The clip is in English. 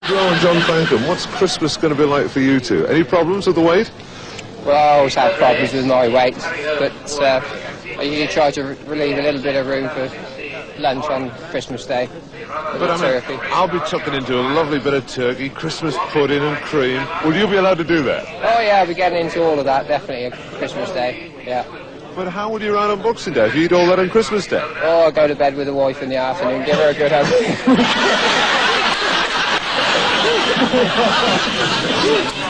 Joe and John Francome, what's Christmas going to be like for you two? Any problems with the weight? Well, I always have problems with my weight, but I usually try to relieve a little bit of room for lunch on Christmas Day. But turkey. I'll be tucking into a lovely bit of turkey, Christmas pudding and cream. Will you be allowed to do that? Oh yeah, I'll be getting into all of that, definitely, on Christmas Day, yeah. But how will you run on Boxing Day if you eat all that on Christmas Day? Oh, I'll go to bed with the wife in the afternoon, give her a good hug.